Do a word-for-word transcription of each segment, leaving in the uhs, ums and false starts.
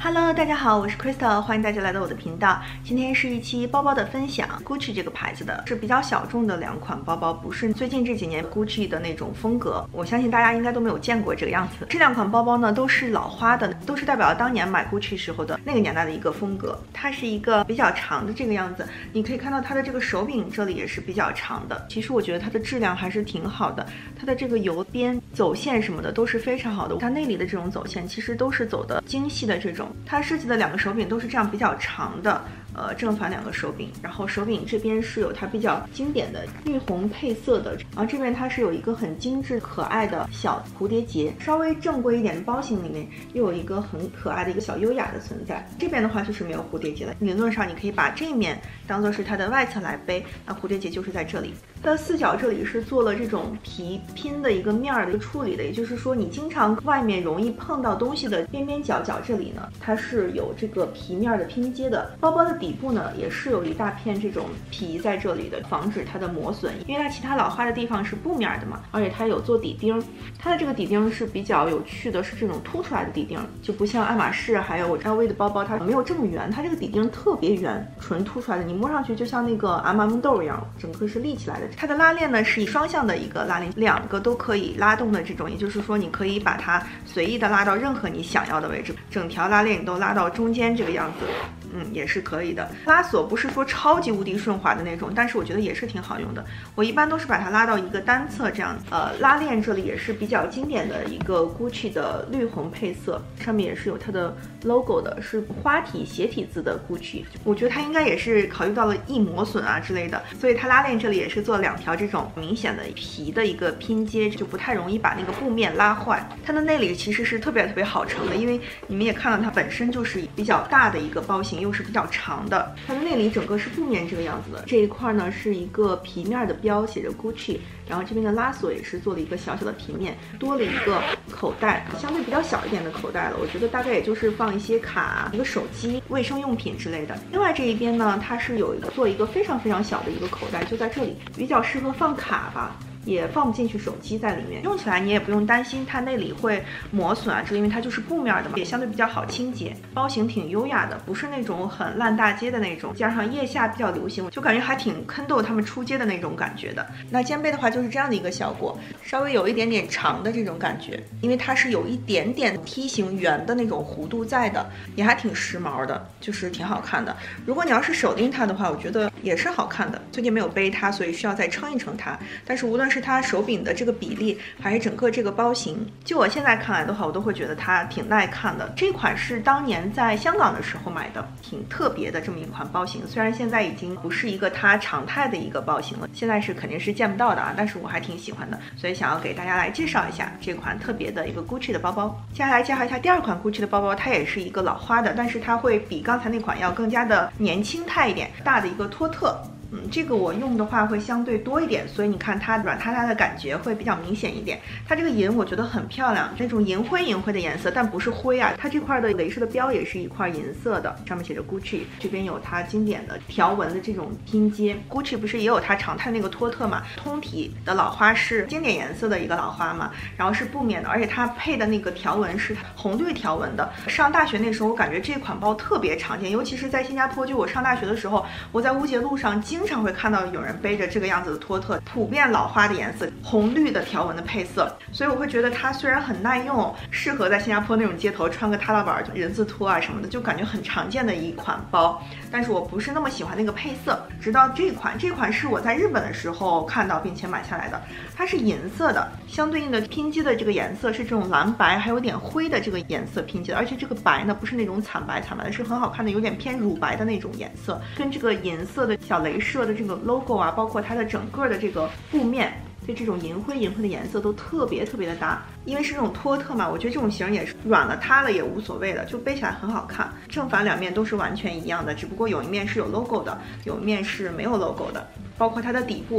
Hello， 大家好，我是 Crystal， 欢迎大家来到我的频道。今天是一期包包的分享 ，Gucci 这个牌子的是比较小众的两款包包，不是最近这几年 Gucci 的那种风格。我相信大家应该都没有见过这个样子。这两款包包呢，都是老花的，都是代表了当年买 Gucci 时候的那个年代的一个风格。它是一个比较长的这个样子，你可以看到它的这个手柄这里也是比较长的。其实我觉得它的质量还是挺好的，它的这个油边走线什么的都是非常好的。它内里的这种走线其实都是走的精细的这种。它设计的两个手柄都是这样比较长的，呃，正反两个手柄，然后手柄这边是有它比较经典的绿红配色的，然后这边它是有一个很精致可爱的小蝴蝶结，稍微正规一点的包型里面又有一个很可爱的一个小优雅的存在。这边的话就是没有蝴蝶结的，理论上你可以把这一面当做是它的外侧来背，那蝴蝶结就是在这里。它的四角这里是做了这种皮拼的一个面儿的一个处理的，也就是说你经常外面容易碰到东西的边边角角这里呢，它是有这个皮面的拼接的。包包的底部呢也是有一大片这种皮在这里的，防止它的磨损，因为它其他老花的地方是布面的嘛，而且它有做底钉，它的这个底钉是比较有趣的，是这种凸出来的底钉，就不像爱马仕还有 L V 的包包它没有这么圆，它这个底钉特别圆，纯凸出来的，你摸上去就像那个 M M 豆一样，整个是立起来的。它的拉链呢是以双向的一个拉链，两个都可以拉动的这种，也就是说你可以把它随意的拉到任何你想要的位置，整条拉链你都拉到中间这个样子，嗯，也是可以的。拉锁不是说超级无敌顺滑的那种，但是我觉得也是挺好用的。我一般都是把它拉到一个单侧这样，呃，拉链这里也是比较经典的一个 Gucci 的绿红配色，上面也是有它的 logo 的，是花体斜体字的 Gucci。我觉得它应该也是考虑到了易磨损啊之类的，所以它拉链这里也是做了两条这种明显的皮的一个拼接，就不太容易把那个布面拉坏。它的内里其实是特别特别好承的，因为你们也看到它本身就是比较大的一个包型，又是比较长的。它的内里整个是布面这个样子的，这一块呢是一个皮面的标，写着 Gucci， 然后这边的拉锁也是做了一个小小的平面，多了一个口袋，相对比较小一点的口袋了，我觉得大概也就是放一些卡、一个手机、卫生用品之类的。另外这一边呢，它是有一个做一个非常非常小的一个口袋，就在这里，比较适合放卡吧。也放不进去手机在里面，用起来你也不用担心它内里会磨损啊，这因为它就是布面的嘛，也相对比较好清洁。包型挺优雅的，不是那种很烂大街的那种，加上腋下比较流行，就感觉还挺坑豆他们出街的那种感觉的。那肩背的话就是这样的一个效果，稍微有一点点长的这种感觉，因为它是有一点点梯形圆的那种弧度在的，也还挺时髦的，就是挺好看的。如果你要是手拎它的话，我觉得也是好看的。最近没有背它，所以需要再称一称它，但是无论是它手柄的这个比例，还是整个这个包型，就我现在看来的话，我都会觉得它挺耐看的。这款是当年在香港的时候买的，挺特别的这么一款包型。虽然现在已经不是一个它常态的一个包型了，现在是肯定是见不到的啊，但是我还挺喜欢的，所以想要给大家来介绍一下这款特别的一个 Gucci 的包包。接下来介绍一下第二款 Gucci 的包包，它也是一个老花的，但是它会比刚才那款要更加的年轻态一点，大的一个托特。嗯，这个我用的话会相对多一点，所以你看它软塌塌的感觉会比较明显一点。它这个银我觉得很漂亮，那种银灰银灰的颜色，但不是灰啊。它这块的雷射的标也是一块银色的，上面写着 Gucci， 这边有它经典的条纹的这种拼接。Gucci 不是也有它常态那个托特嘛？通体的老花是经典颜色的一个老花嘛，然后是布面的，而且它配的那个条纹是红绿条纹的。上大学那时候，我感觉这款包特别常见，尤其是在新加坡。就我上大学的时候，我在乌节路上经常会看到有人背着这个样子的托特，普遍老花的颜色，红绿的条纹的配色，所以我会觉得它虽然很耐用，适合在新加坡那种街头穿个踏拉板、人字拖啊什么的，就感觉很常见的一款包。但是我不是那么喜欢那个配色，直到这款，这款是我在日本的时候看到并且买下来的，它是银色的，相对应的拼接的这个颜色是这种蓝白还有点灰的这个颜色拼接的，而且这个白呢不是那种惨白惨白的，是很好看的，有点偏乳白的那种颜色，跟这个银色的小镭射的这个 logo 啊，包括它的整个的这个布面，就这种银灰银灰的颜色都特别特别的搭。因为是这种托特嘛，我觉得这种型也是软了塌了也无所谓的，就背起来很好看。正反两面都是完全一样的，只不过有一面是有 logo 的，有一面是没有 logo 的。包括它的底部，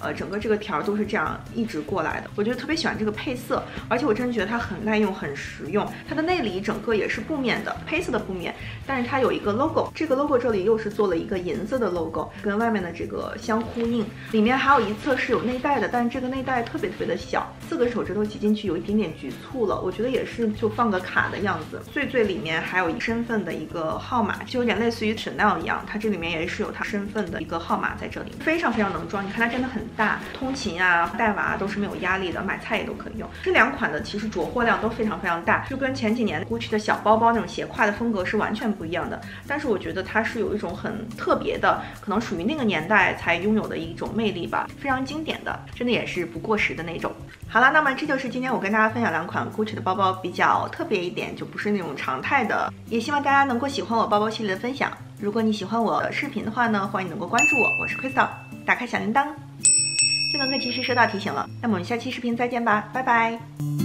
呃，整个这个条都是这样一直过来的，我觉得特别喜欢这个配色，而且我真的觉得它很耐用，很实用。它的内里整个也是布面的，黑色的布面，但是它有一个 logo， 这个 logo 这里又是做了一个银色的 logo， 跟外面的这个相呼应。里面还有一侧是有内袋的，但是这个内袋特别特别的小，四个手指头挤进去有一点点局促了，我觉得也是就放个卡的样子。最最里面还有一身份的一个号码，就有点类似于 Chanel 一样，它这里面也是有它身份的一个号码在这里，非常非常能装。你看它真的很大，通勤啊、带娃都是没有压力的，买菜也都可以用。这两款的其实着货量都非常非常大，就跟前几年 Gucci 的小包包那种斜挎的风格是完全不一样的。但是我觉得它是有一种很特别的，可能属于那个年代才拥有的一种魅力吧，非常经典的，真的也是不过时的那种。好了，那么这就是今天我跟大家分享两款 Gucci 的包包，比较特别一点，就不是那种常态的。也希望大家能够喜欢我包包系列的分享。如果你喜欢我的视频的话呢，欢迎能够关注我，我是 Crystal， 打开小铃铛就能够及时收到提醒了。那么我们下期视频再见吧，拜拜。